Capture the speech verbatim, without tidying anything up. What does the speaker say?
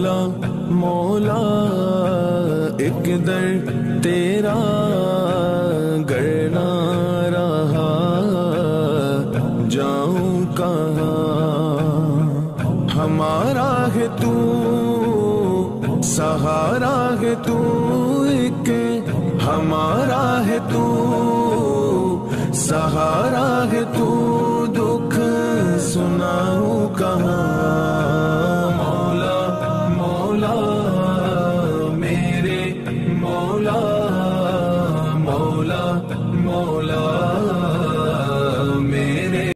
मौला मौला एक दर तेरा गर ना रहा जाऊं कहाँ। हमारा है तू सहारा है तू एक हमारा है तू सहारा है तू